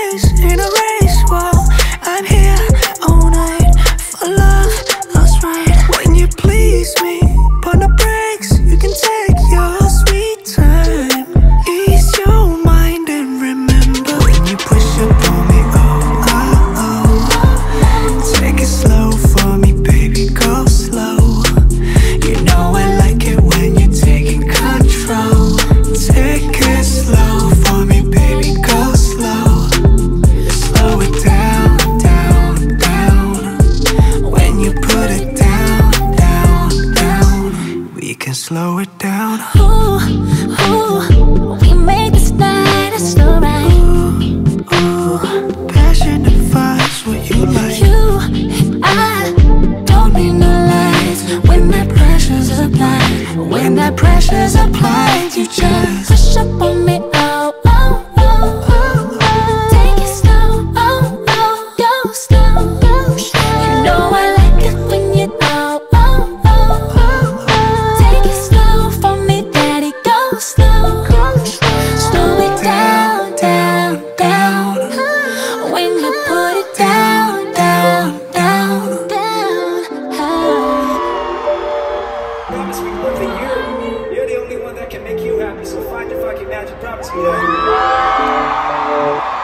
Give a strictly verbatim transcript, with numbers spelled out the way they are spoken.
days in a race. Well, I'm here all night for love, that's right. When you please me, put no brakes, you can take your sweet time. Ease your mind and remember, when you push up on me, oh, oh, oh. Take it slow for me, baby, go slow. You know I like it when you're taking control. Take it slow for me, baby, go slow. Slow it down, down, down. When you put it down, down, down, we can slow it down. Ooh, ooh, we make this night a slow ride. Ooh, ooh, passion and vibes, what you like. You and I don't need no lights when that pressure's applied. When that pressure's applied, you just push up on me, oh, oh, oh, oh, oh. Take it slow, oh, oh, go slow, go slow. You know I like it when you, oh, oh, oh, oh, oh. Take it slow for me, daddy, go slow, go slow. Slow it down, down, down. When you put it down, down, down, down. Promise me one thing, you're, you're the only one that can make you happy. So find your fucking magic. Promise me that.